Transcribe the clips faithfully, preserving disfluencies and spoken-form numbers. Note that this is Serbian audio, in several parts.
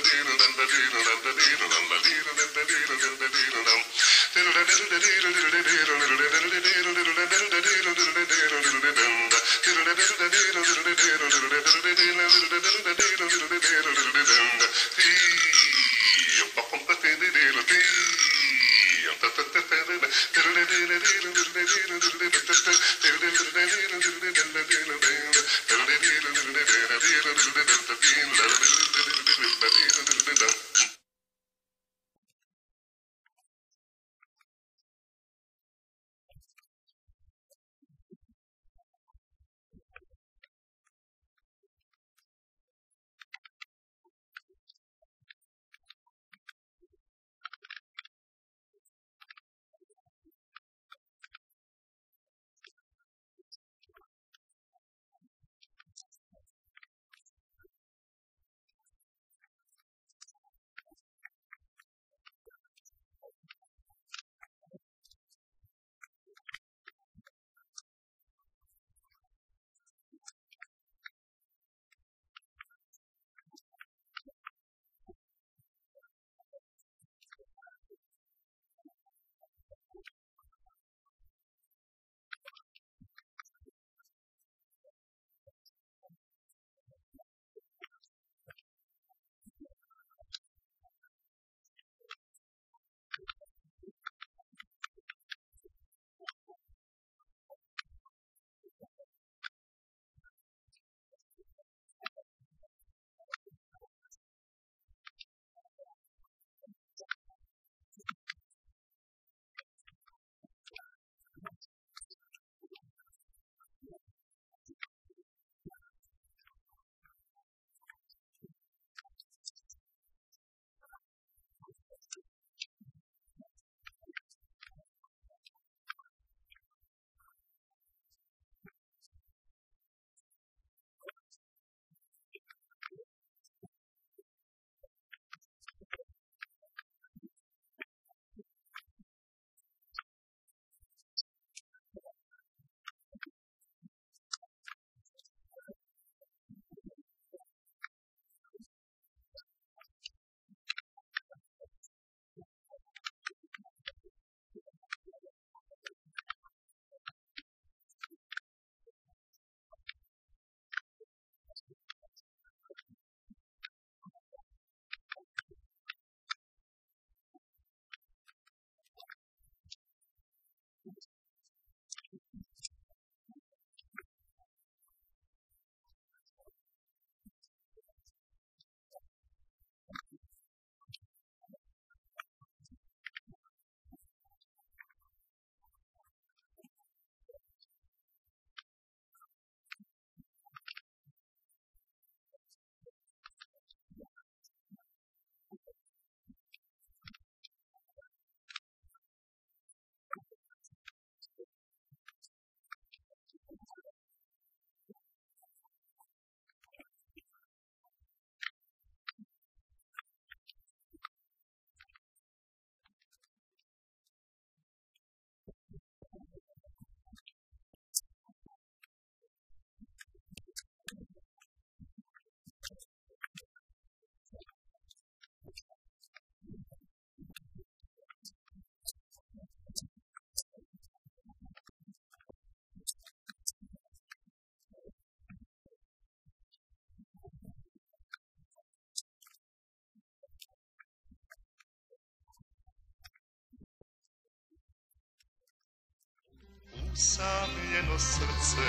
Usamljeno srce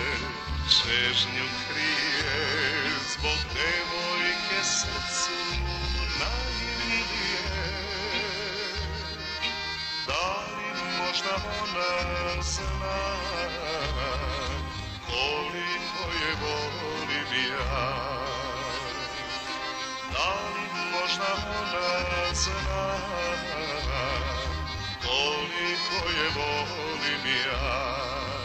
čežnju krije, zbog devojke srcu najmilije. Da li možda ona zna koliko je volim ja? Da li možda ona zna koliko je volim ja?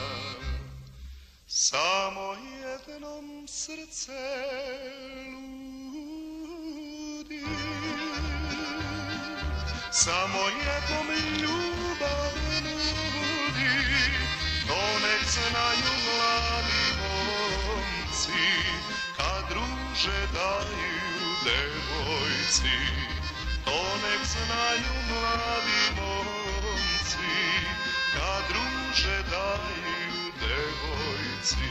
Samo jednom srce ludi, samo jednom ljubav nudi, to nek znaju mladi momci, kad druže daju devojci, to nek znaju mladi momci, kad ruže daju devojci.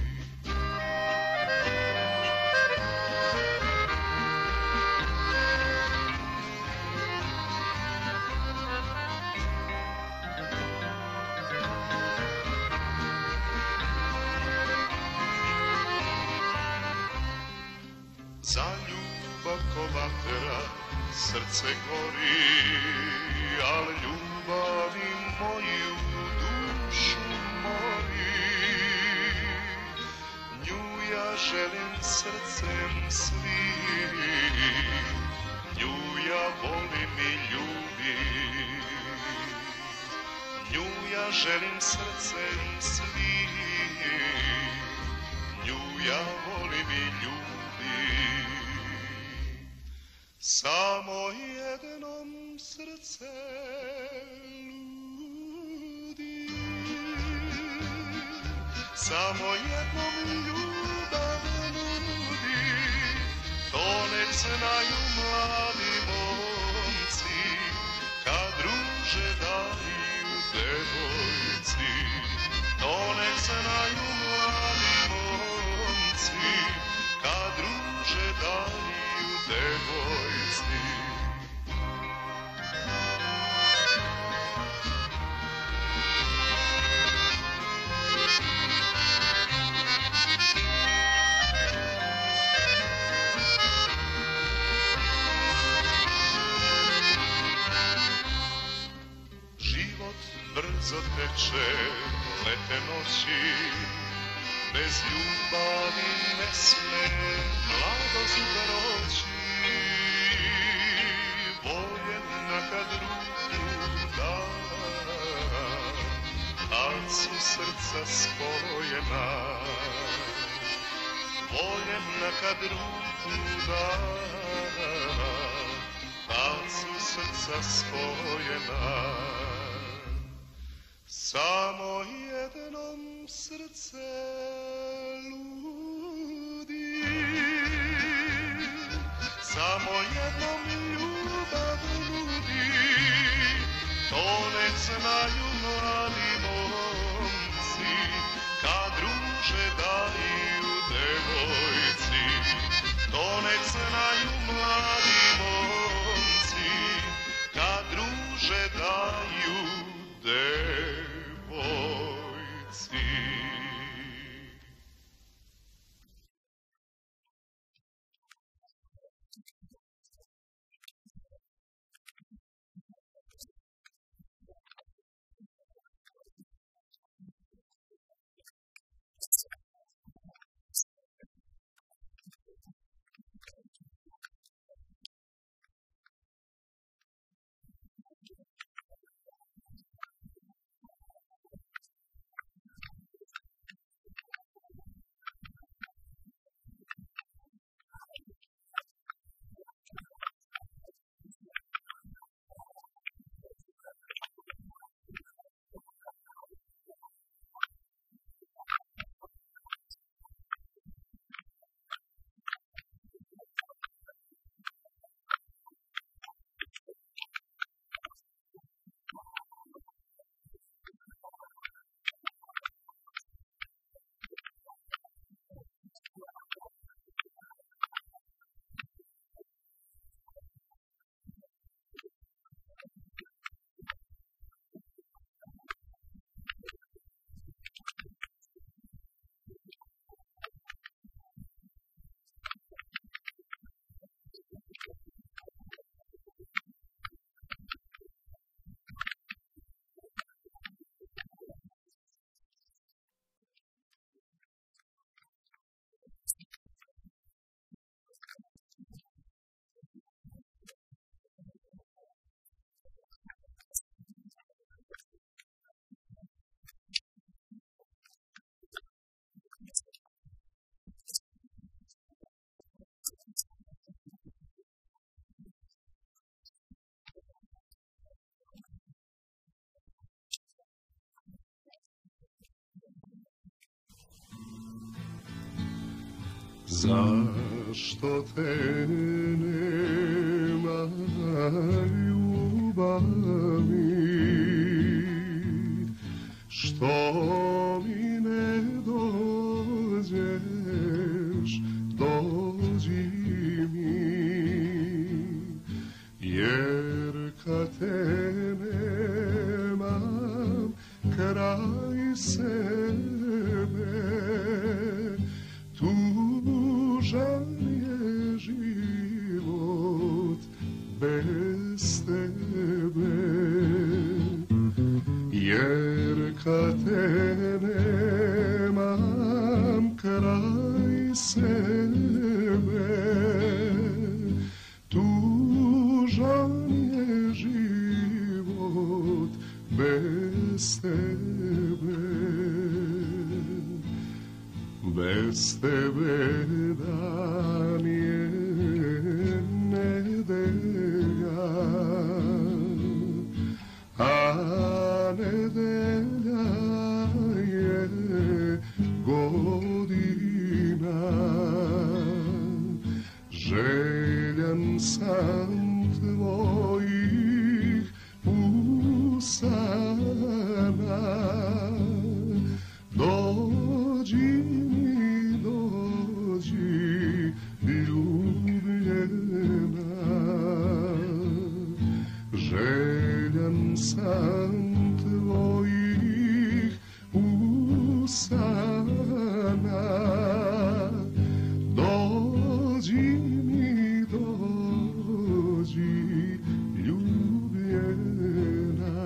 Za ljubav ko vatra srce gori, al ljubavi moju dušu mori. Nju ja želim srcem svim, nju ja volim i ljubim. Nju ja želim srcem svim, nju ja volim i ljubim. Samo jednom srce ludi, samo jednom ljubav nudi, to nek znaju mladi momci, kad ruže daju devojci. To nek znaju mladi momci, kad ruže daju devojci. Život brzo teče, lete noći, bez ljubavi ne sme mladost proći. Voljena kad ruku da, kad su srca spojena. Voljena kad ruku da, kad su srca spojena. Samo jednom srce ludi, samo jednom ljubav nudi, to nek znaju mladi momci, kad ruže daju devojci. To nek znaju mladi momci, kad ruže daju devojci. Zašto te nema ljubavi, što mi ne dođeš, dođi mi, jer kad te nemam kraj sebe, tužan je život bez tebe. Jer kad te nemam kraj sebe, tužan je život bez tebe. Bez tebe dan je nedelja, a nedelja je godina. Željan sam tvojih usana, dođi mi, dođi ljubljena. Željan sam tvojih usana, dođi mi, dođi ljubljena.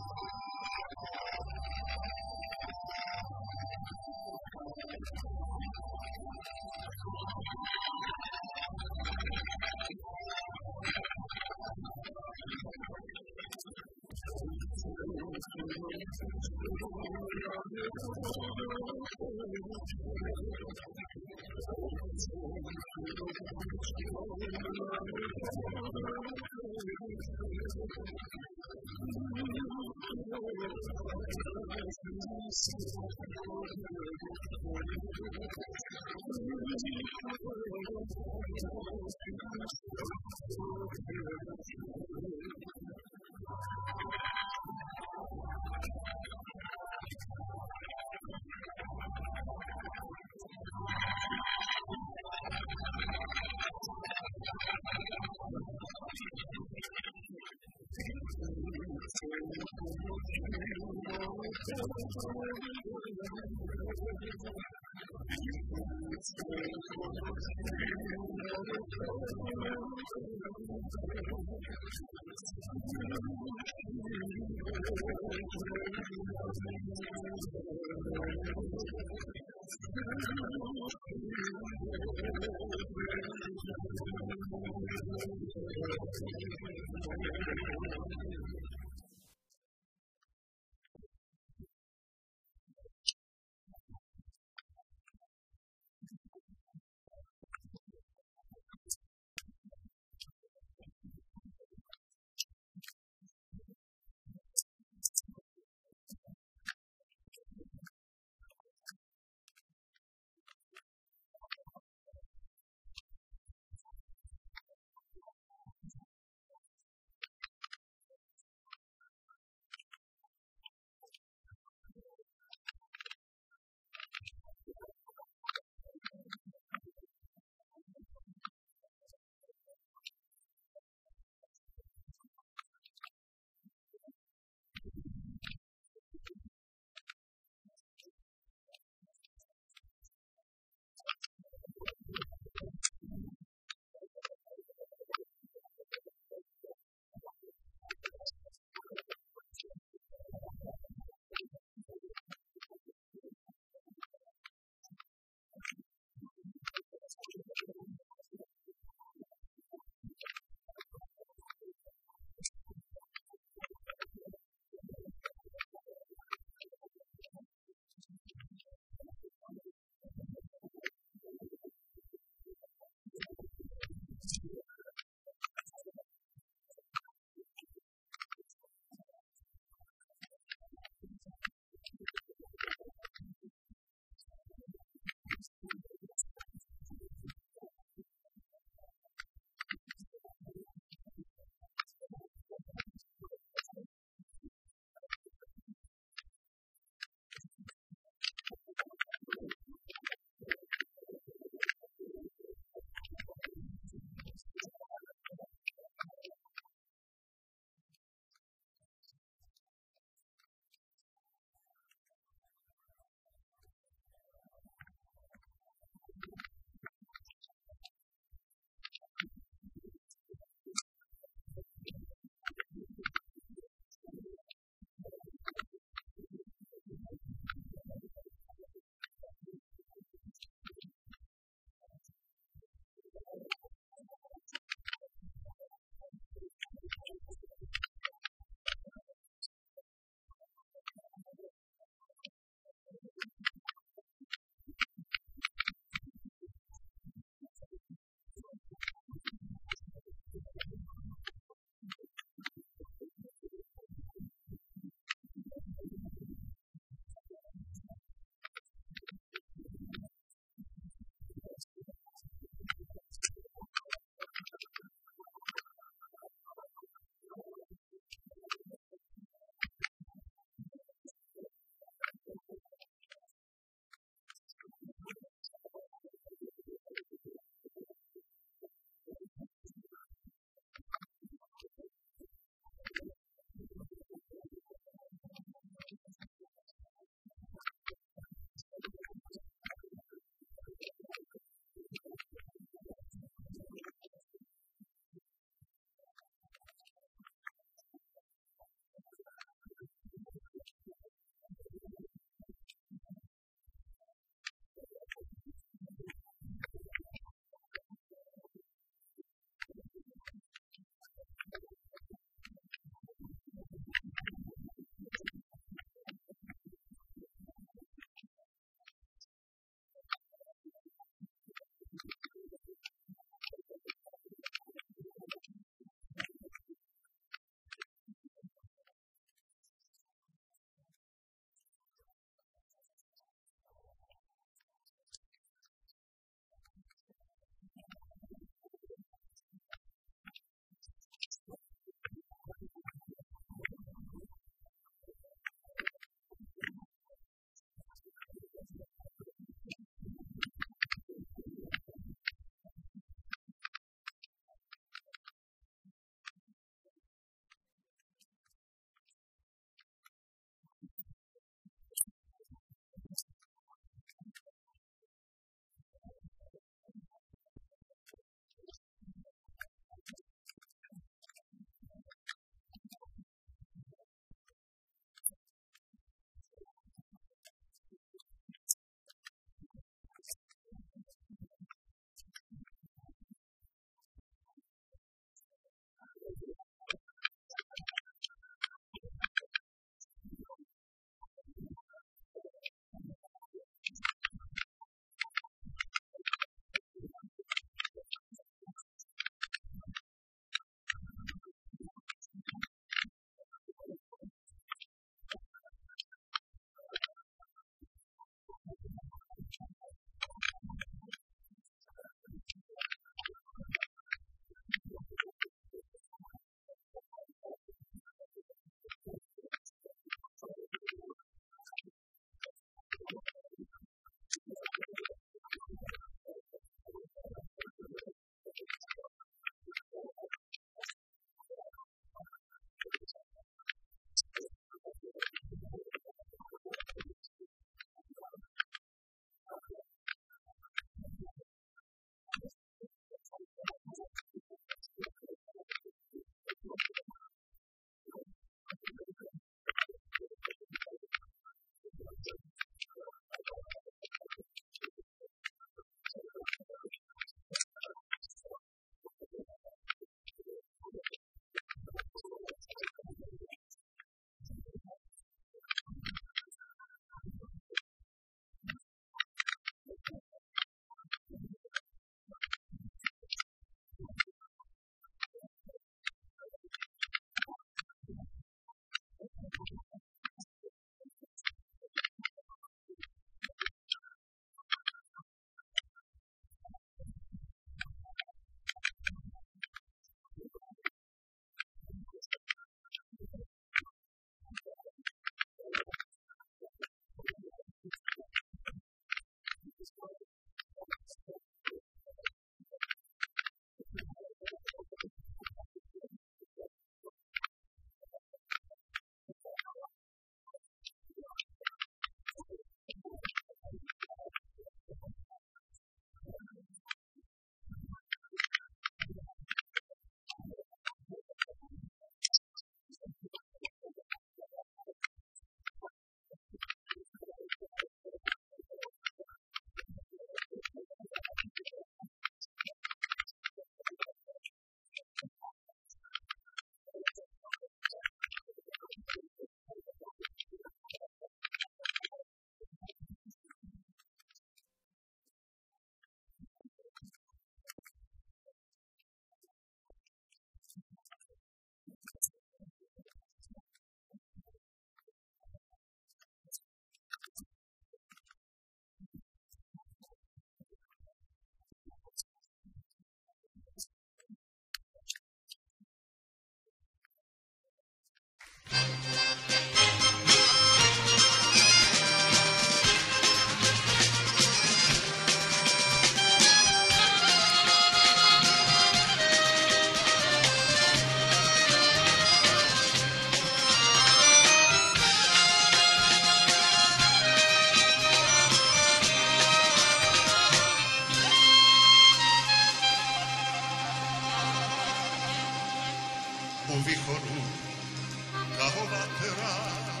grad,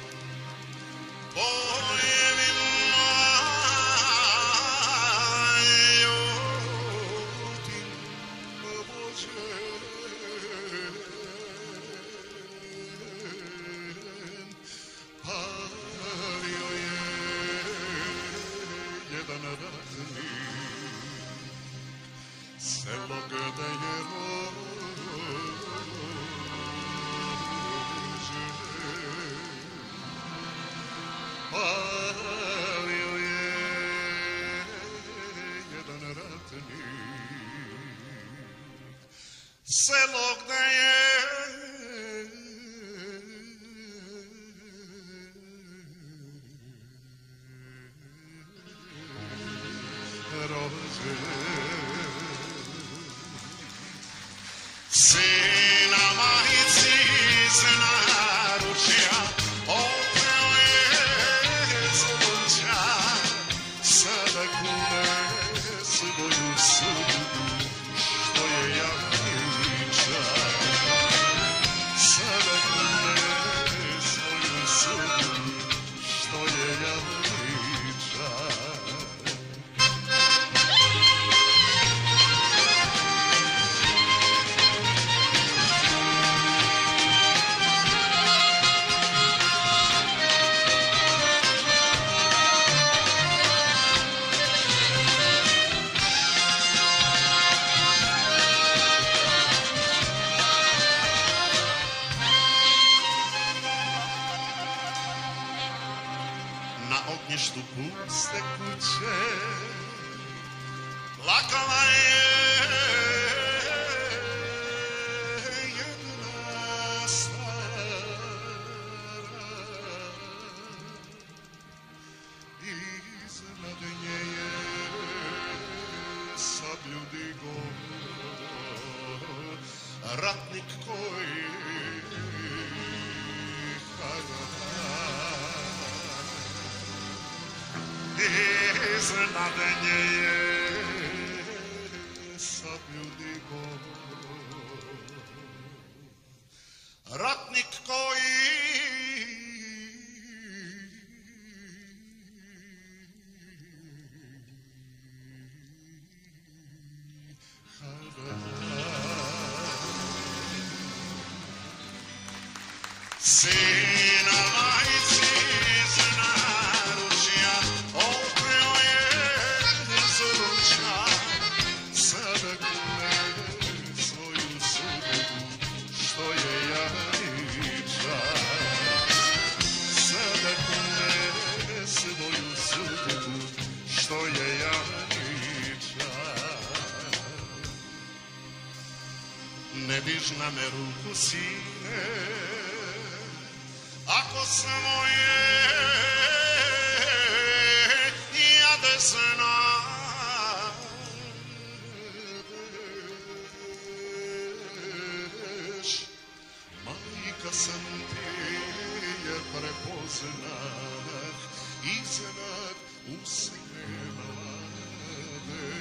poljevim majotim vođen, palio je jedan ratnik, selo gde je rođen. Palio je jedan ratnik, selo gde je sina majici iz naručja opreo je zolunča, sada kune svoju sudbu što je javniča, sada kune svoju sudbu što je javniča. Na ognjištu puste kuće plakala je jedna stara, iznad nje je sablju digo ratnik koji iznad nje je sablju digo ratnik koji sina majici iz naručja opreo je zolunča, sada kune svoju sudbu što je javniča, sada kune svoju sudbu što je javniča. Ne diž na me ruku, sine, ako samo je ja da znaš, majka sam ti jer prepoznah iznad usne mlade.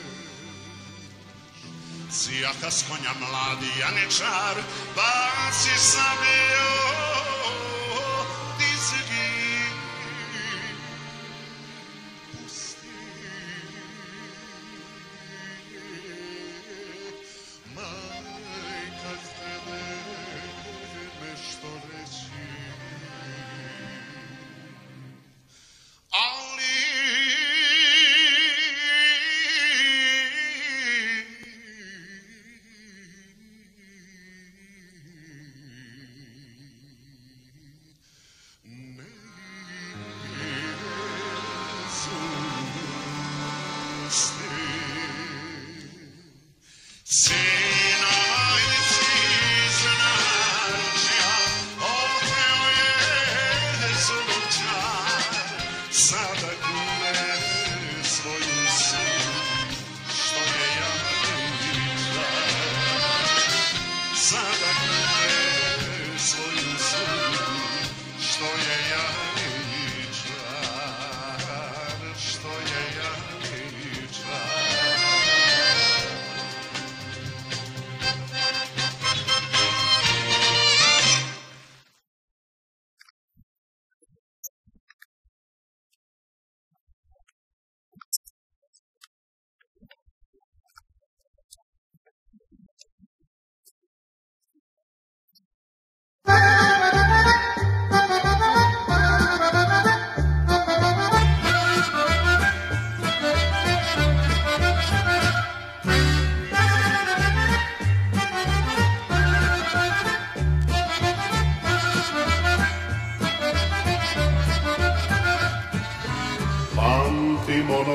Sjaka s konja mladi janečar, baci sablju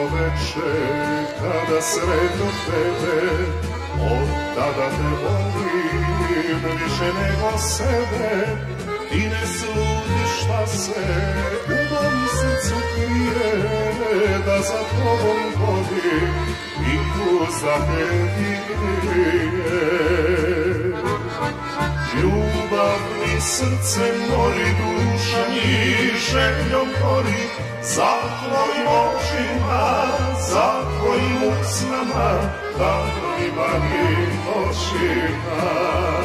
veče kada sretno tebe, od tada te volim više nego sebe. Ti ne sludiš šta se u mom srcu krije, da za tobom vodi i kuza te dije. Ljubav mi srce mori, duša mi željom gori, za tvojim očima, za tvojim usnama, danima i noćima.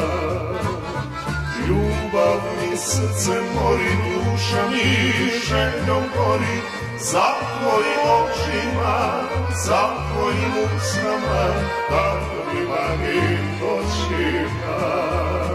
Ljubav mi srce mori, duša mi željom gori, za tvojim očima, za tvojim usnama, danima i noćima.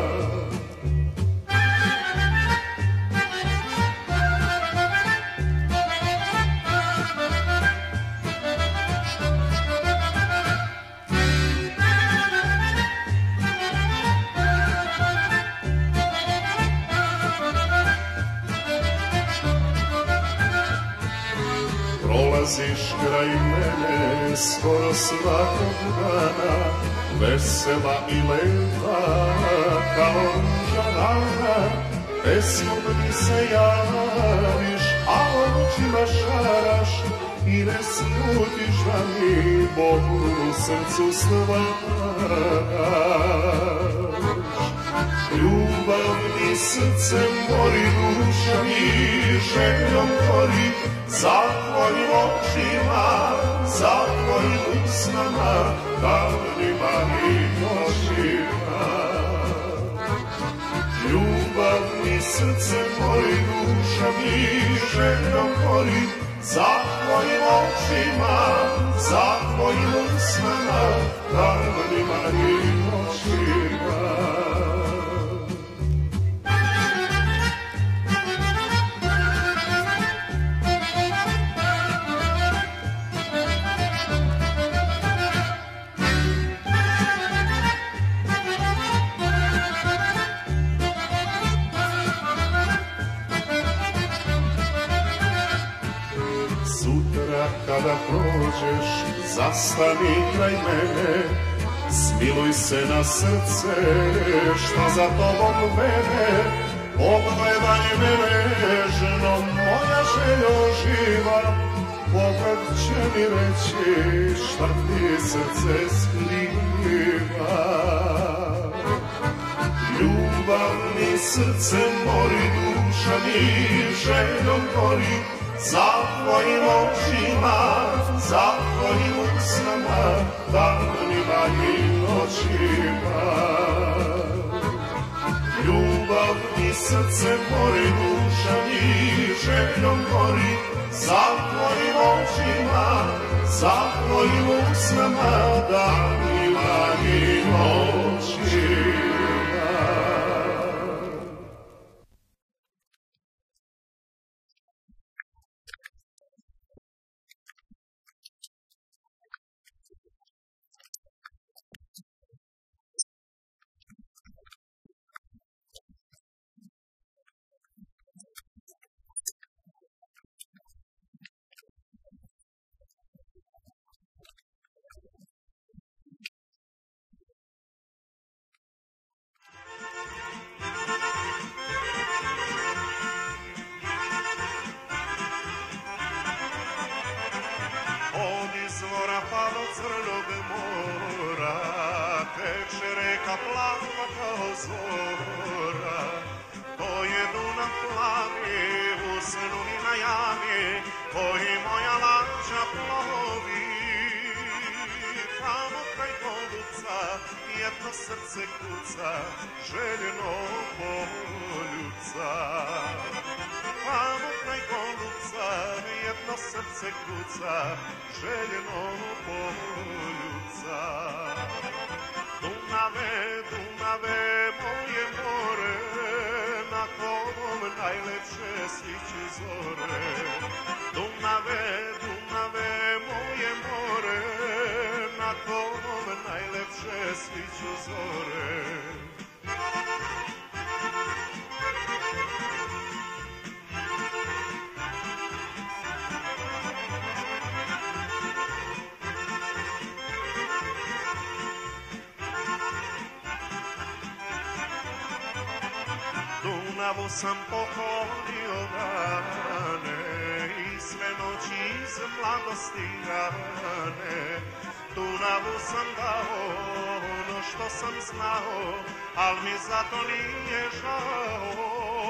Prolaziš kraj mene skoro svakog dana, vesela i lepa kao žadana. Pesmom mi se javiš, a očima šaraš i ne slutiš da mi Bogu u srcu stvaraš. Ljubav mi srce mori, duša mi željom gori, za tvojim očima, za tvojim usnama, danima i noćima. Ljubav mi srce mori, duša mi željom gori, za tvojim očima, za tvojim usnama, danima i noćima. Kada prođeš, zastani kraj mene, smiluj se na srce šta za tobom vene. Pogledaj me nežno, moja željo živa, pogled će mi reći šta ti srce skriva. Ljubav mi srce mori, duša mi željom gori, za tvojim očima, za tvojim usnama, danima i noćima. Ljubav mi srce mori, duša mi željom gori, za tvojim očima, za tvojim usnama, danima i noćima. Srce kuca, željeno poljuca. Tamo kraj Golubca, jedno srce kuca, željeno poljuca. Dunave, Dunave, moje more, na tobom najlepše sviću zore. Dunave, Dunave, moje more, na tobom najlepše sviću zore. Dunavu sam pohodio dane i sve noći iz mladosti rane. Dunavu sam dao ono što sam znao, al mi zato nije žao.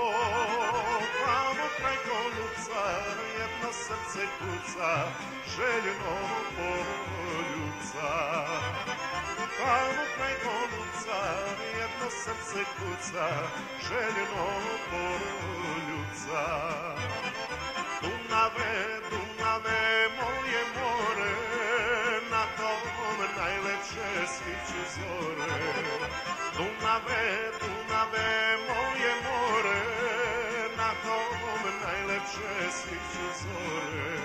Tamo kraj Golubca jedno srce kuca, željno poljuca. Tamo kraj Golubca jedno srce kuca, željno poljuca. Dunave, Dunave, moje more, na tom najlepše sviću zore. Dunave, Dunave, moje more, na tom najlepše sviću zore.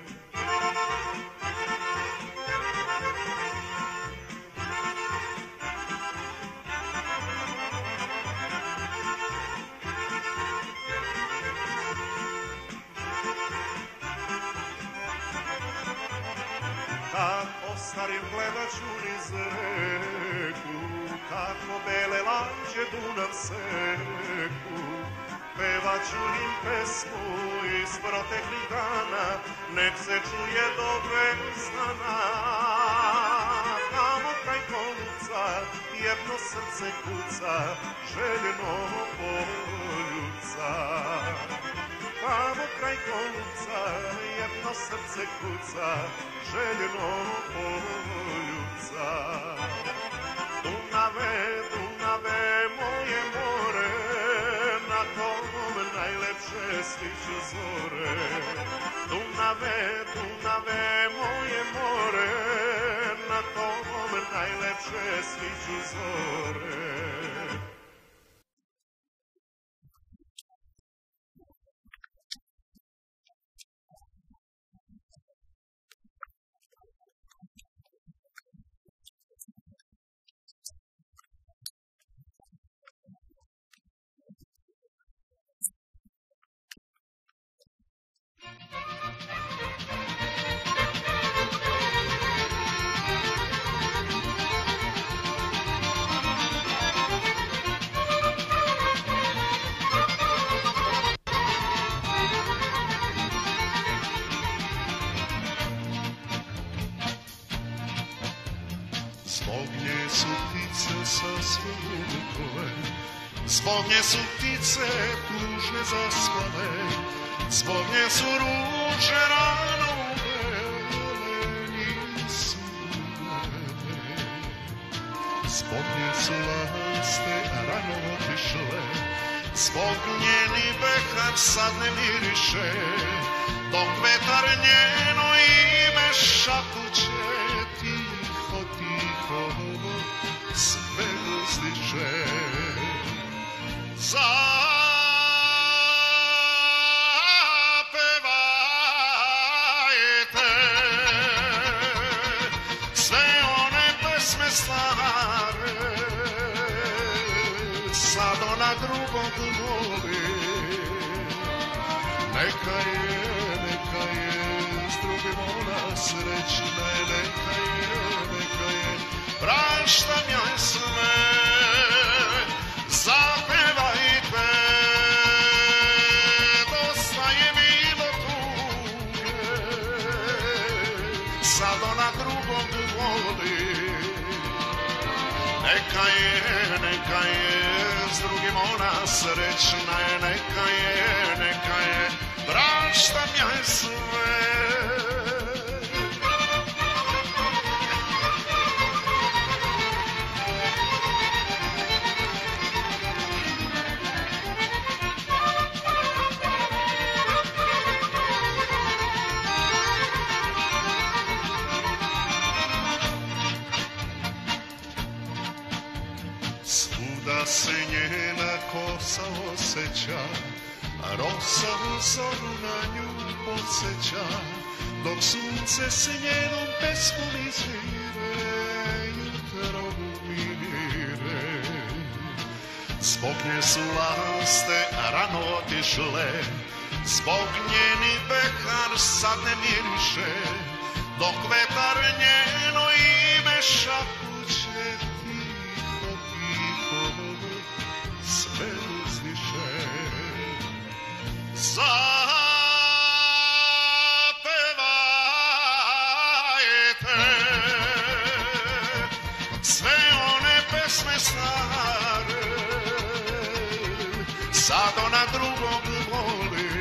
Kad ostarim gledat ću niz reku, kako bele lađe Dunav seku. Pevat ću im pesmu iz proteklih dana, nek se čuje do Gvezdana. Tamo kraj Golubca jedno srce kuca, željno poljuca. Tamo kraj Golubca jedno srce kuca, željno poljuca. Dunave, Dunave, moje more, na tom najlepše sviću zore. Dunave, Dunave, moje more, na tom najlepše sviću zore. Zbog nje su ptice tužne zaspale, zbog nje su ruže rano uvele, nisu uvele. Zbog nje su laste rano otišle, zbog nje ni behar sad ne miriše, dok vetar njeno ime šapuće, tiho, tiho, sve uzdiše. Zapevajte sve one pesme stare, sad ona drugog voli. Neka je, neka je, s drugim ona srećna, neka je, neka je, praštam joj sve. Zapevajte, dosta je bilo tuge, sad ona drugog voli. Neka je, neka je, s drugim ona srećna je, neka je, neka je, praštam joj sve. Svuda se njena kosa osjeća, rosa u zoru na nju podsjeća, dok sunce s njenom pesmom izvire, jutro umire. Zbog nje su laste rano otišle, zbog njeni behar sad ne miriše, dok vetar njeno ime šapuće, tiho, tiho, sve uzviše. zapevajte sve one pesme stare, sad ona drugog voli.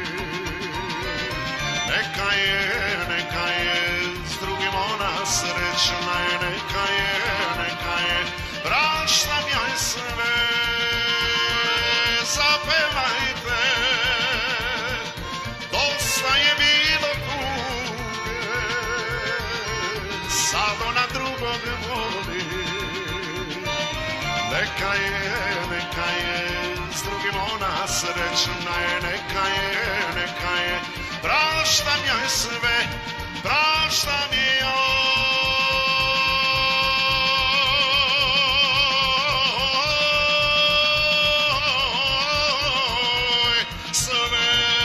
Neka je, neka je, s drugim ona srećna je, neka je, neka je, praštam joj sve, zapevajte, dosta je bilo tuge, sad ona drugog voli. Neka je, neka je, s drugim ona srećna je, neka je, neka je, praštam joj sve, praštam joj sve.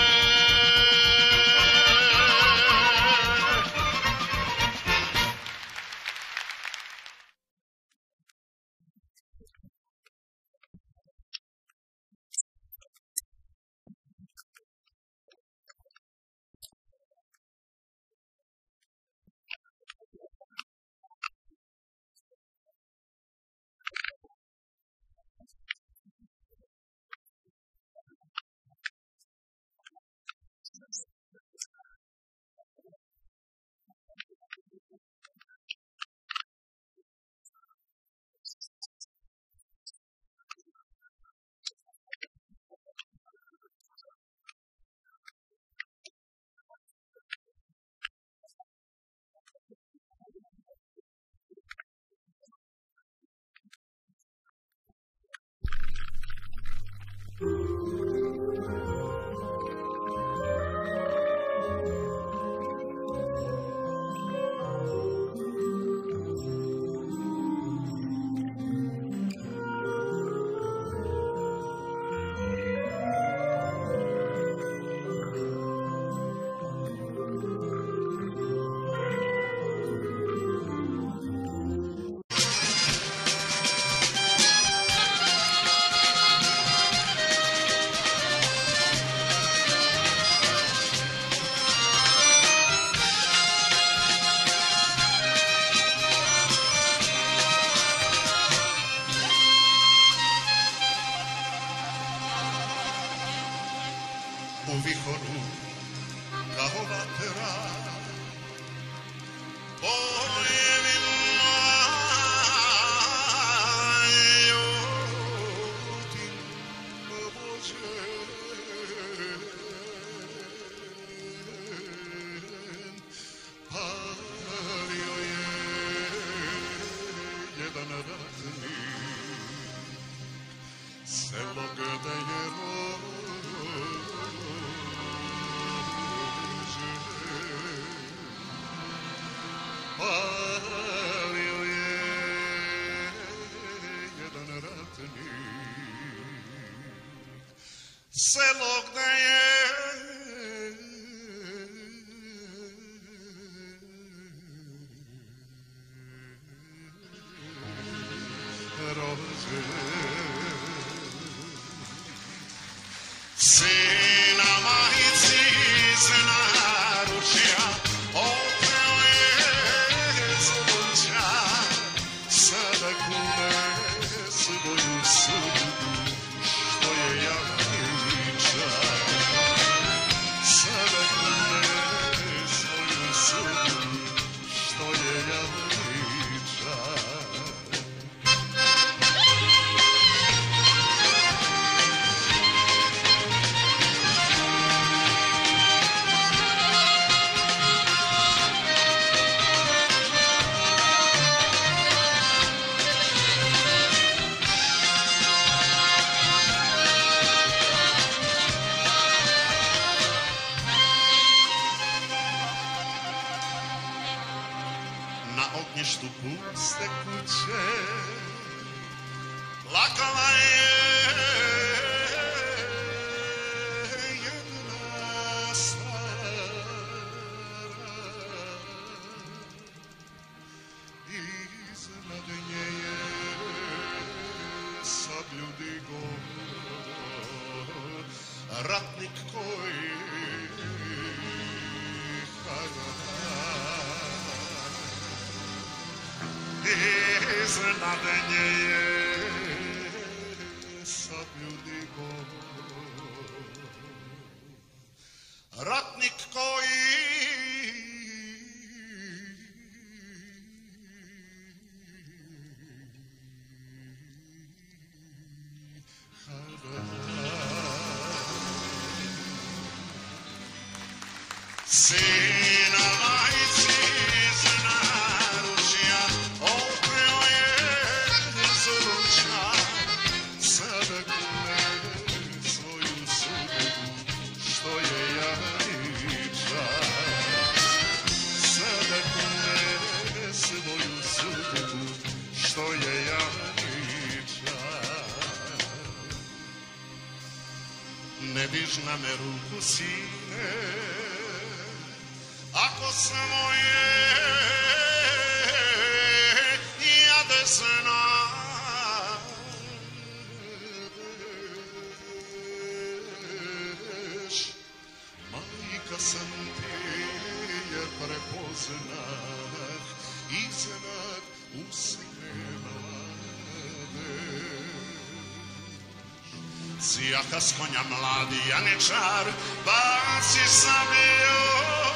U vihoru kao vatra poljevim ljutim vođen palio je jedan ratnik selo gde je palio je jedan ratnik selo gde je rođen. Sina majici iz naručja opreo je zubunča, sada kume svoju sudbu, što je javniča. Sada kume svoju sudbu, što je javniča. Na ognjištu puste kuće plakala je jedna stara, iznad nje je sablju digo ratnik koji iznadnje je sad ljudi go. Ratnik koji sina majci iz naručja opreo je zruča, sada kune svoju sudbu što je janiča, sada kune svoju sudbu što je janiča. Ne diž na me ruku, sine, ako samo je jade znaš, majka sam ti jer prepoznah iznad usne mlade. Sjaka s konja mladi janičar, baci sablju,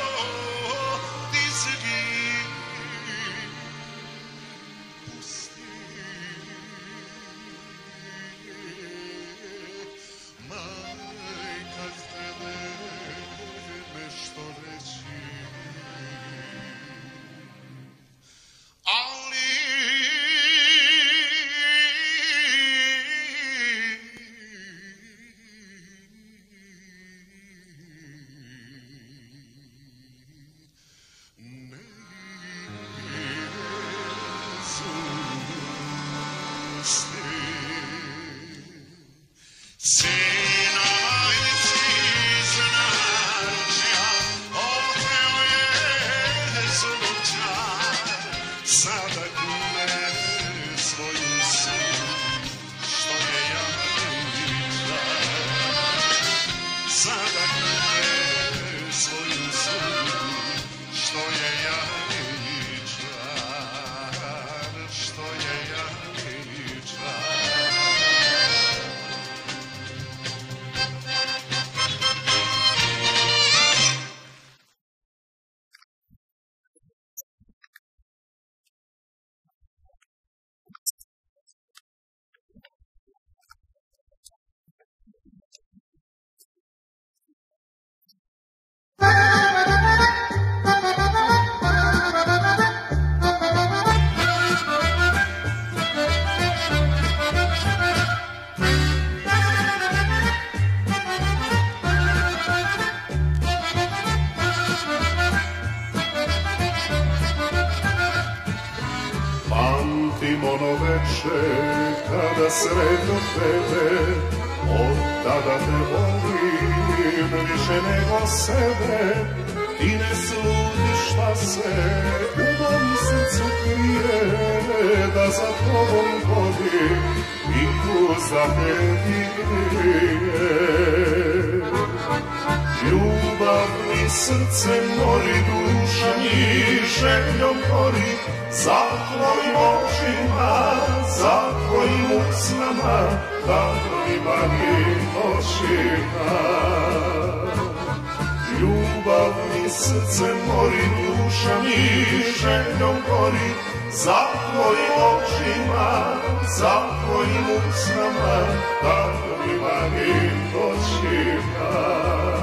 ono veče kada sretno tebe, od tada te volim više nego sebe. Ti ne sludiš šta se u mom srcu krije, da za tobom hodim i uzda te vije. Ljubav mi srce mori, duša mi željom gori, za tvojim očima, za tvojim usnama, danima i noćima. Ljubav mi srce mori, duša mi željom gori, za tvojim očima, za tvojim usnama, danima i noćima.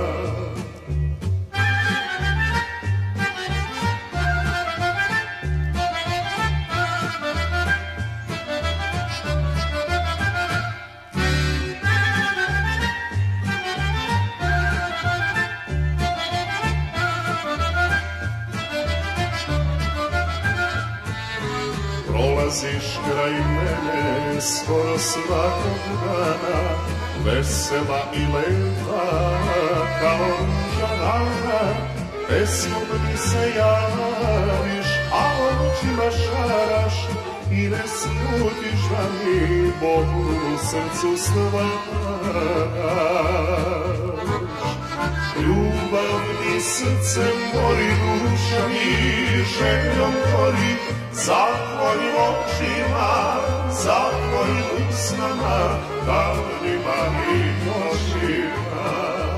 Prolaziš kraj mene skoro svakog dana, vesela i lepa kao ruža rana. Pesmom mi se javiš, a očima šaraš i ne slutiš da mi Bogu u srcu stvaraš. Ljubav mi srce mori, duša mi željom gori, za tvojim očima, za tvojim usnama, danima i noćima.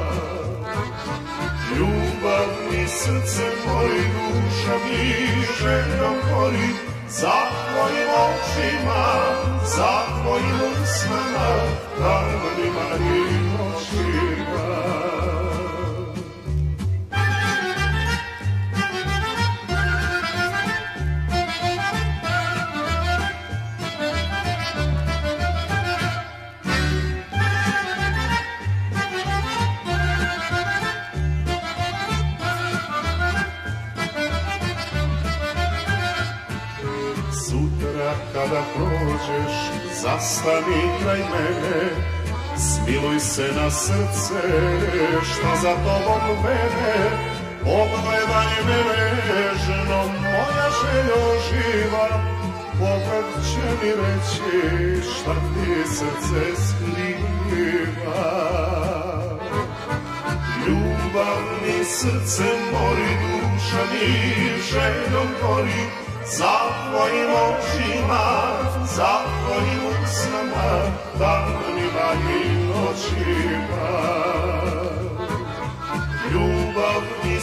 Ljubav mi srce mori, duša mi željom gori, za tvojim očima, za tvojim usnama, danima i noćima. Sutra kada prođeš, zastani kraj mene, smiluj se na srce, šta za tobom vene, pogledaj me nežno, moja željo živa, pogled će mi reći šta ti srce skriva. Ljubav mi srce mori, duša mi željom gori, za tvojim očima, za tvojim usnama, danima i noćima. Ljubav mi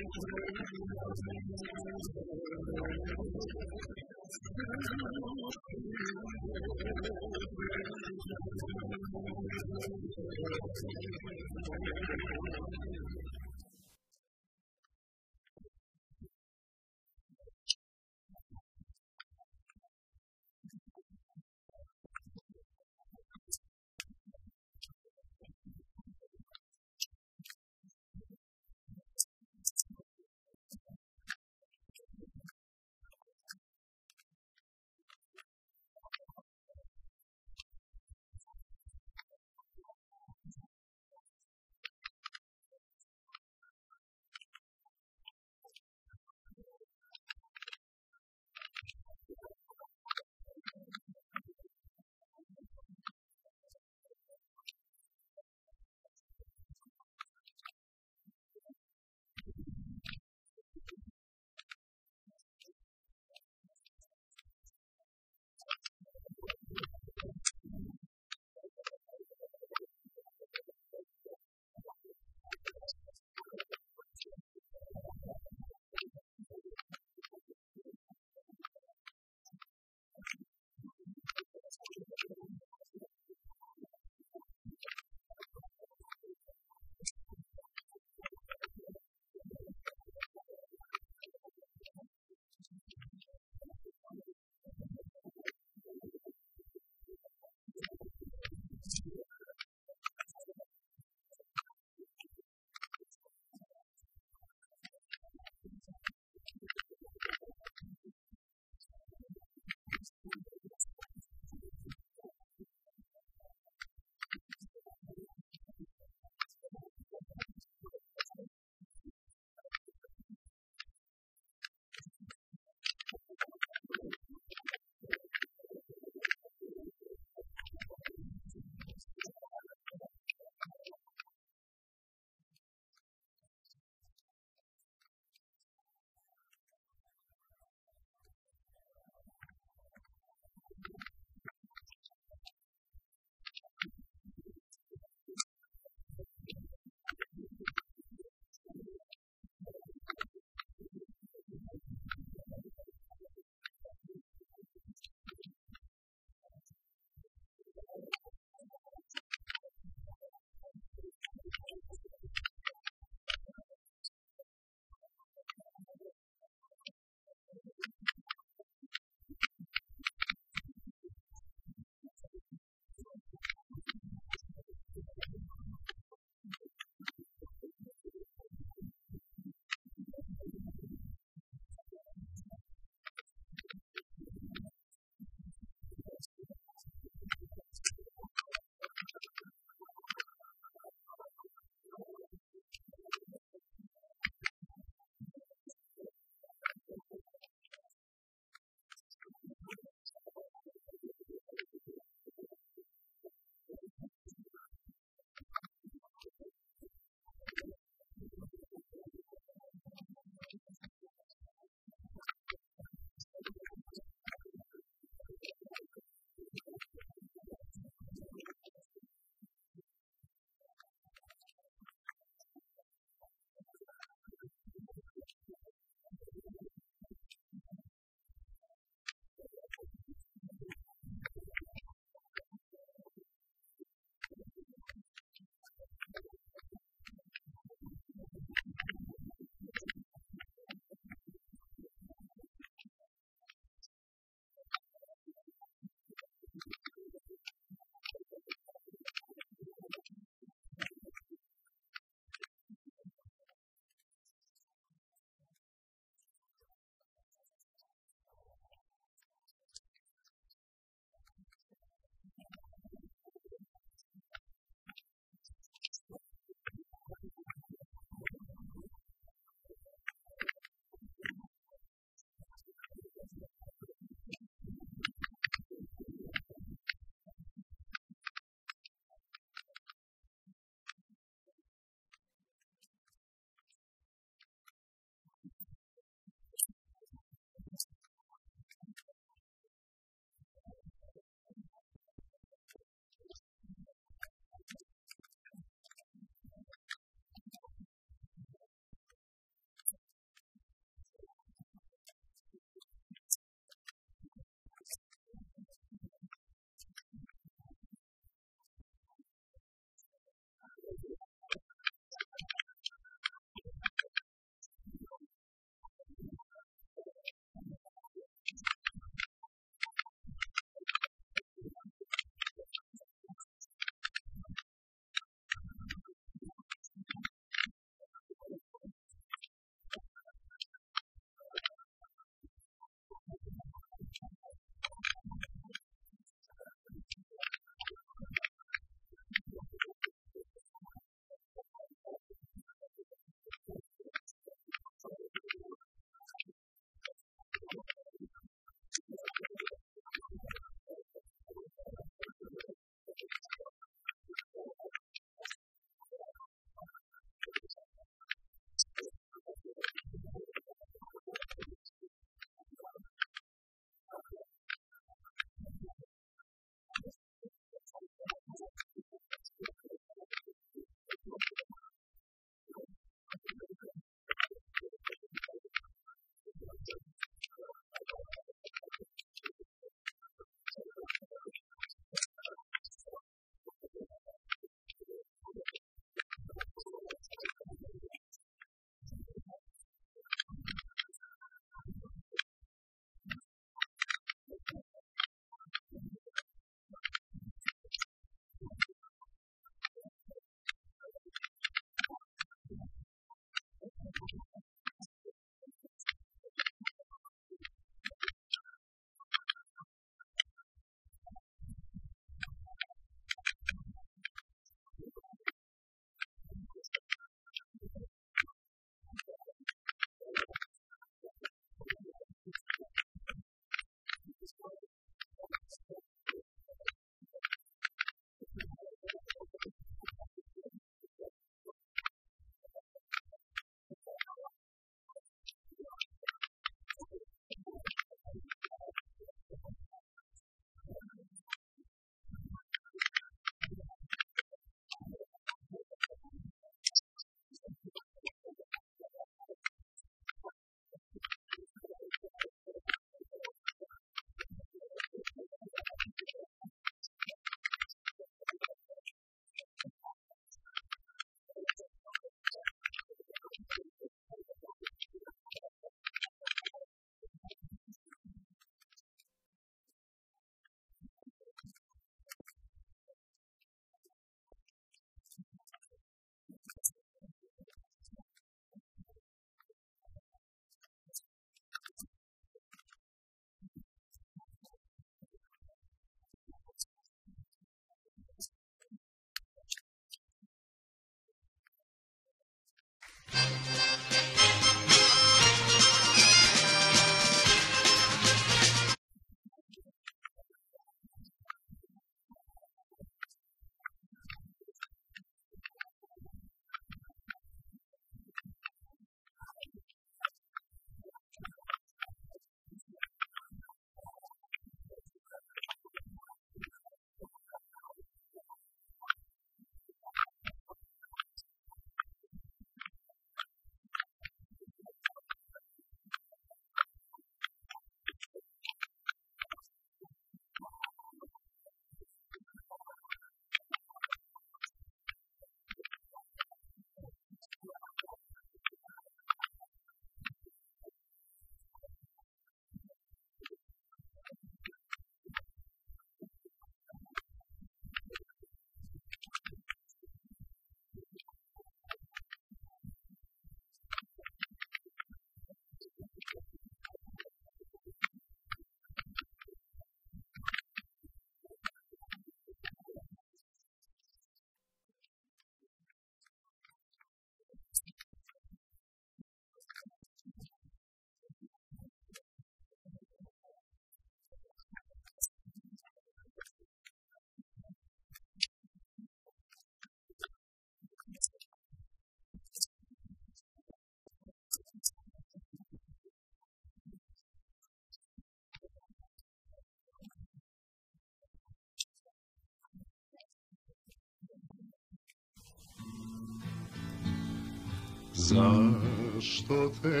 Zašto te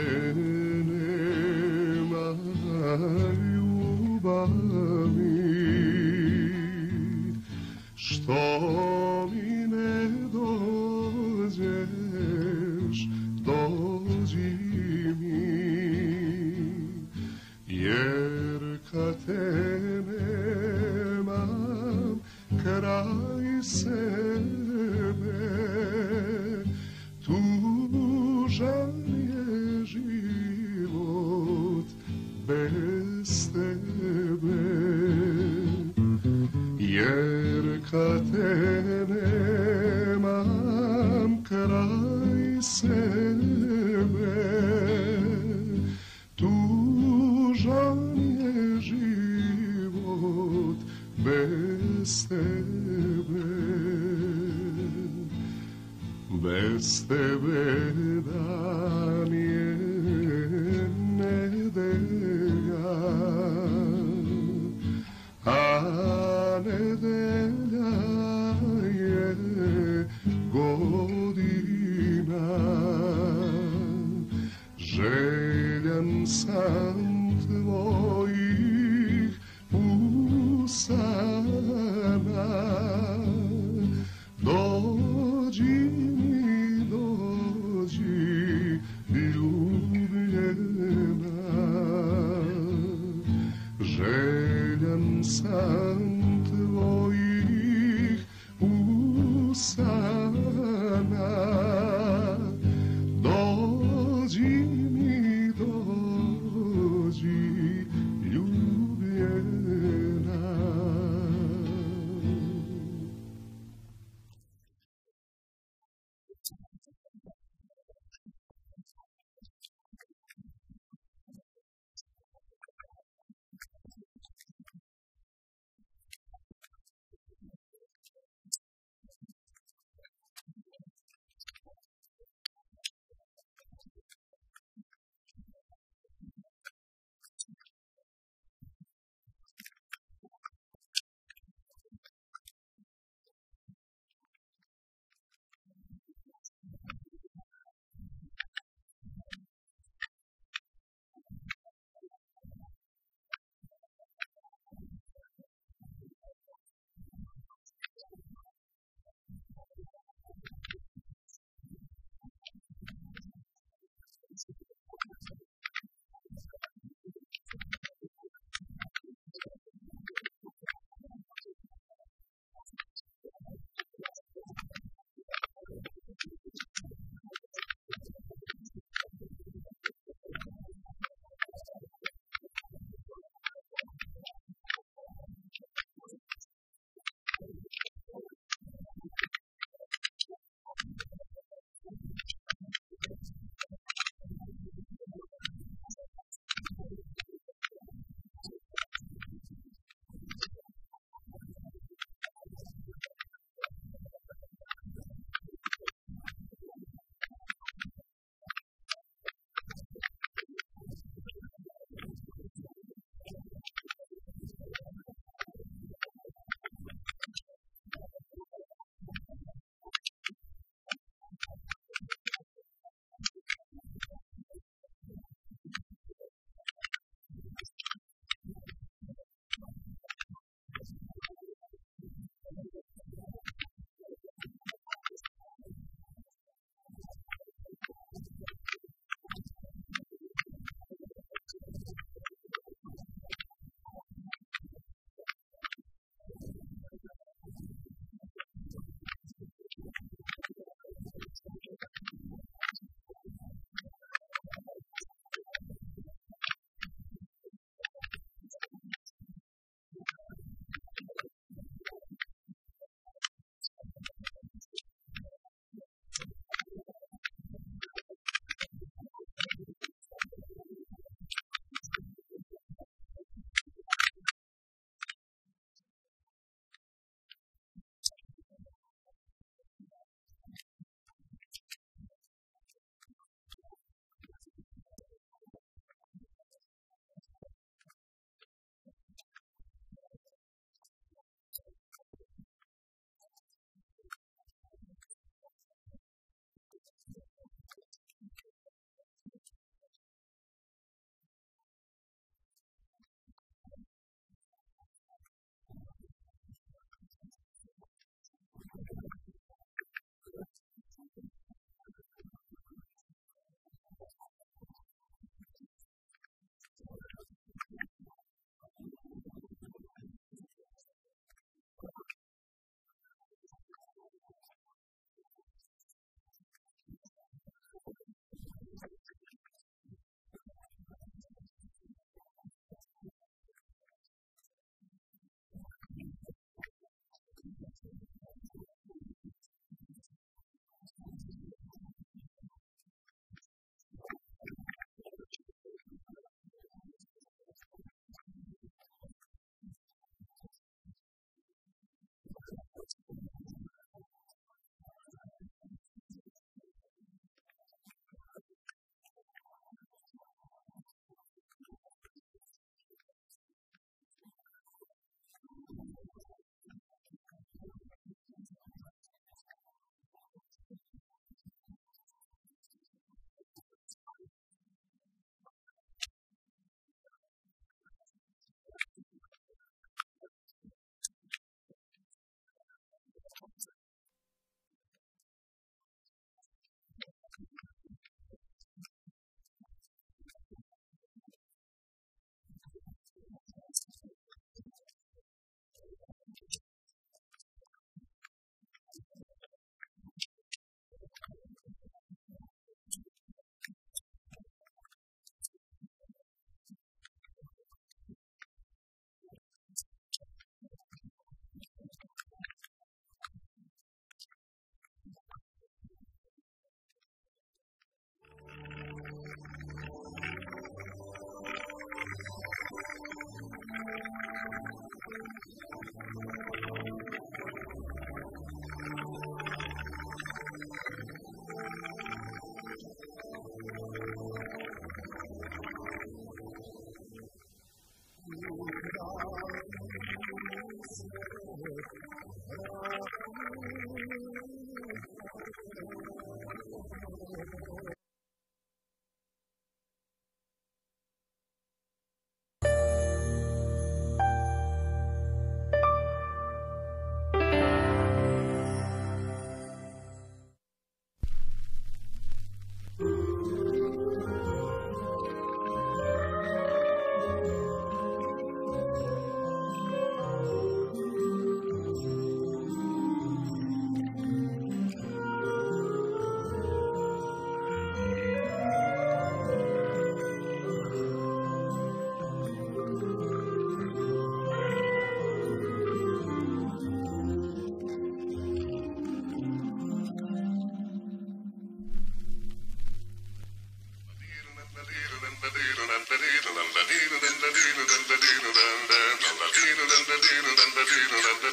nema ljubavi, što mi ne dođeš, dođi mi, jer kad te nemam kraj sebe, tužan je život bez tebe. Jer kad te nemam kraj sebe, tužan je život bez tebe. Bez tebe dan je nedelja, a nedelja je godina. Željan sam tvojih usana, dođi mi, dođi ljubljena. Željan sam tvojih usana, dođi mi, dođi ljubljena.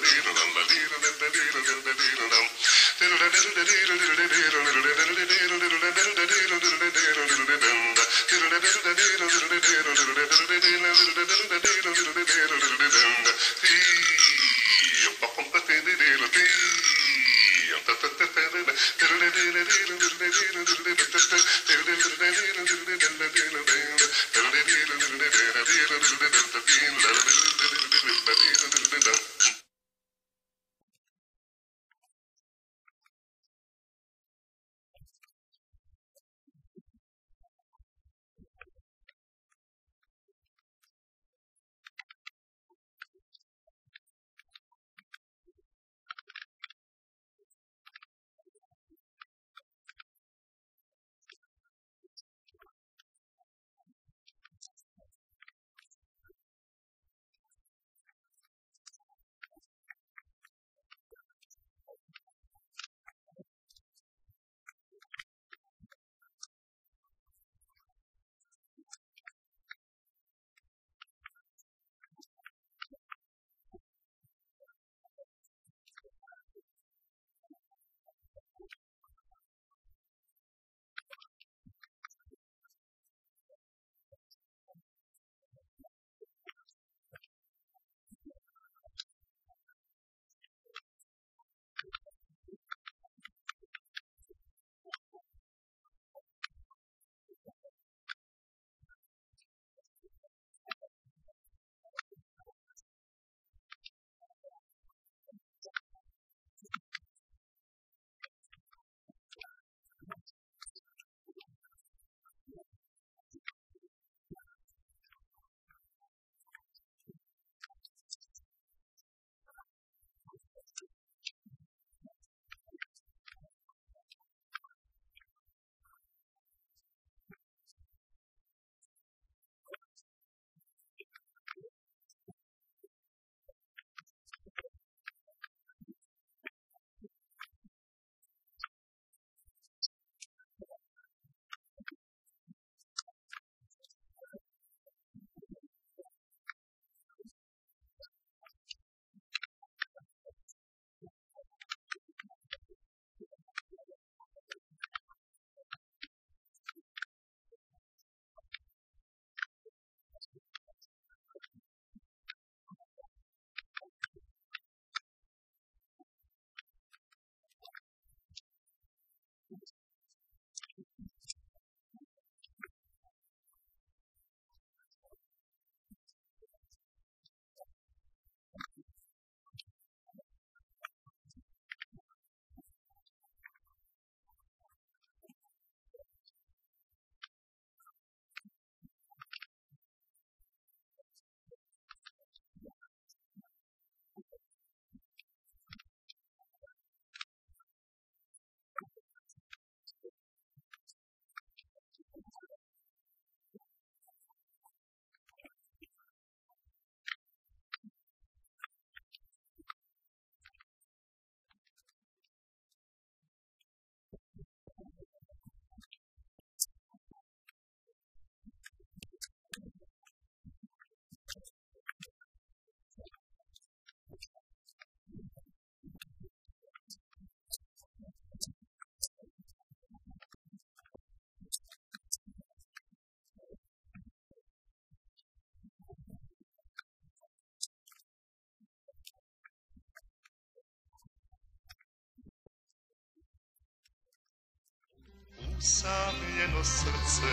Usamljeno srce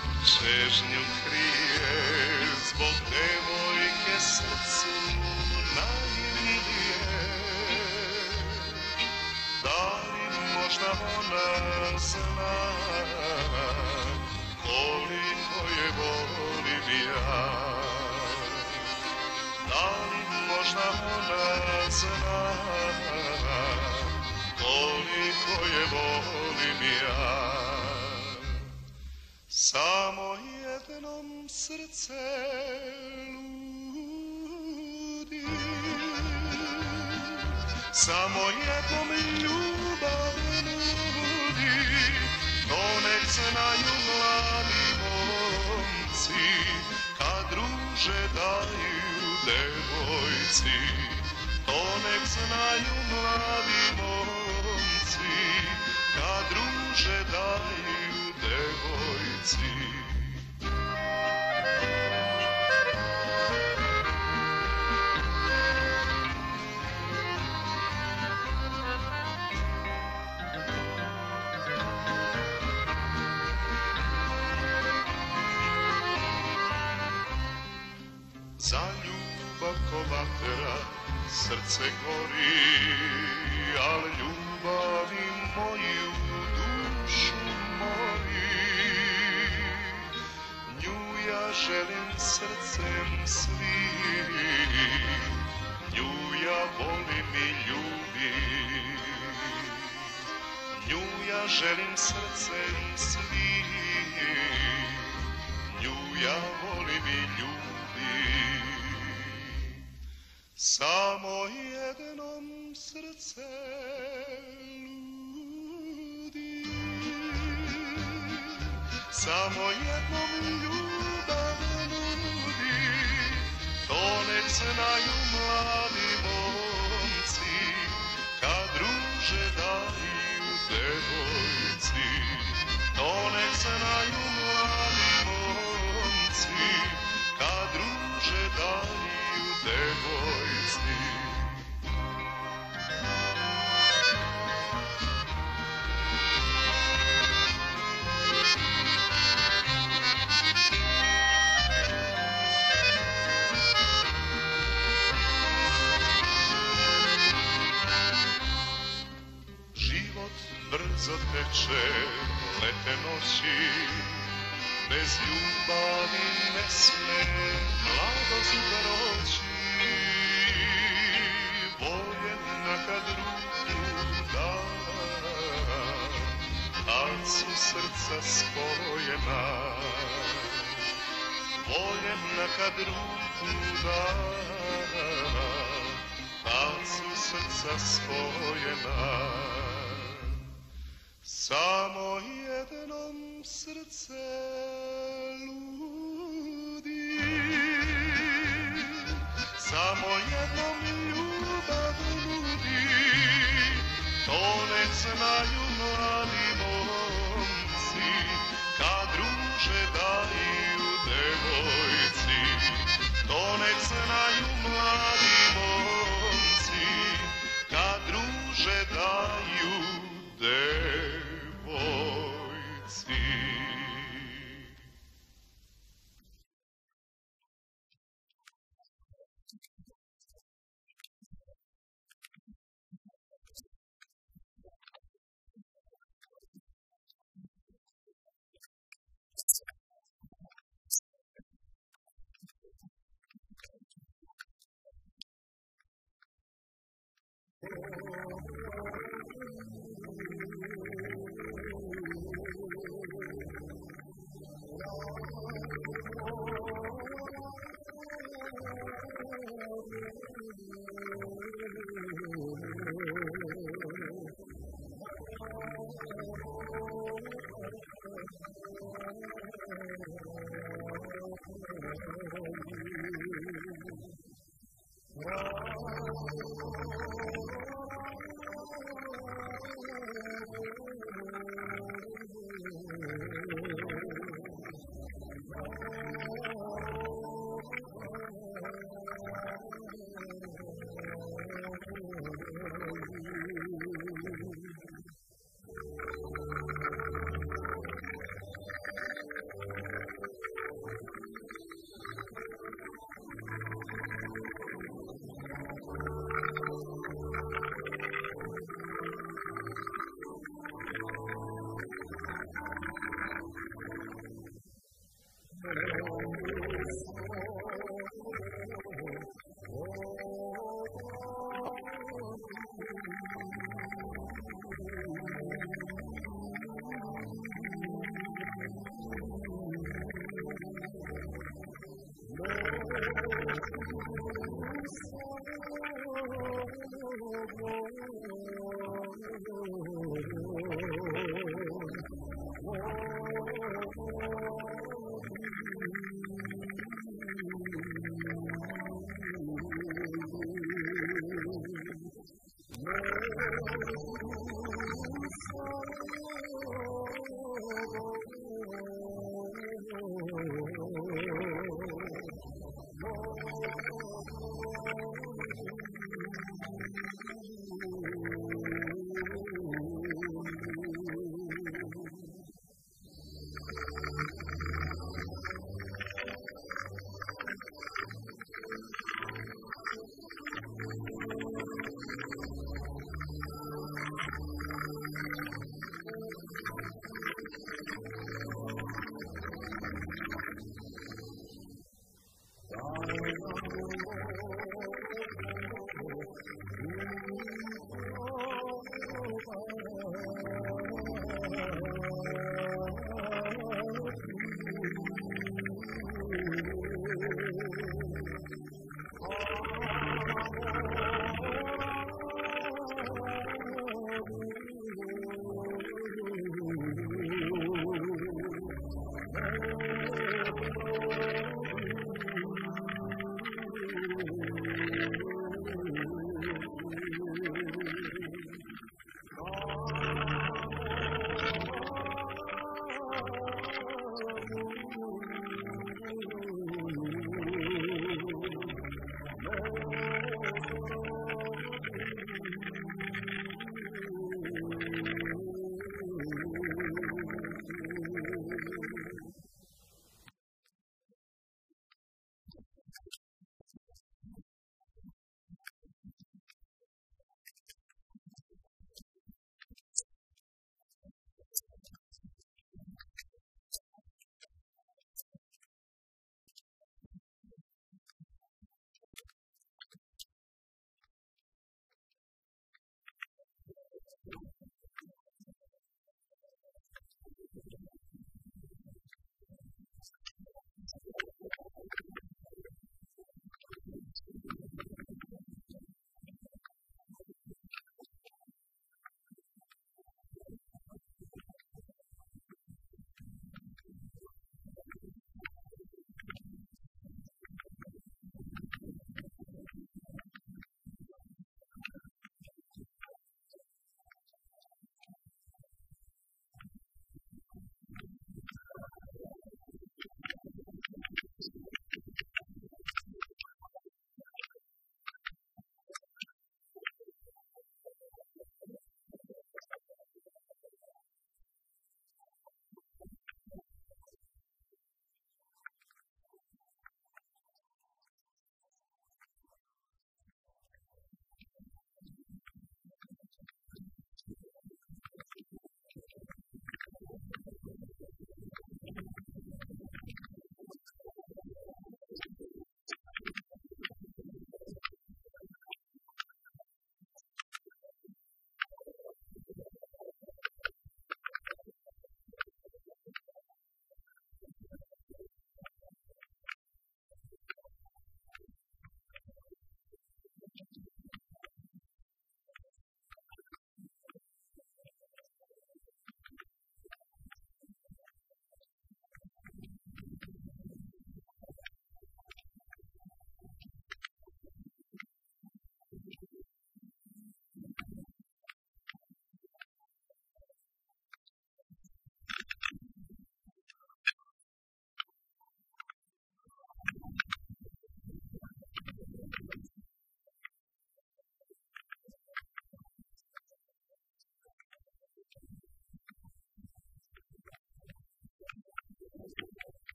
čežnju krije, zbog devojke srcu najmilije. Da li možda ona zna koliko je volim ja? Da li možda ona zna koliko je volim ja? Samo jednom srce ludi, samo jednom ljubav nudi, to nek znaju mladi momci, kad druže daju devojci, to nek znaju mladi momci, kad ruže daju devojci. Za ljubav ko vatra srce gori, al ljubavi moju dušu mori. Nju ja želim srcem svim, nju ja volim i ljubim. Nju ja želim srcem svim, nju ja volim i ljubim. Samo jednom srce ludi, samo jednom ljubav nudi, to nek znaju mladi momci, kad ruže daju devojci. To nek znaju mladi momci, kad ruže daju devojci. Život brzo teče, lete noći, bez ljubavi ne sme mladost proći. Voljena kad ruku da, kad su srca spojena. Voljena kad ruku da, kad su srca spojena. Samo jednom srce ludi, samo jednom ljubav nudi, to nek znaju mladi momci, kad ruže daju devojci. To nek znaju mladi momci, kad ruže daju devojci.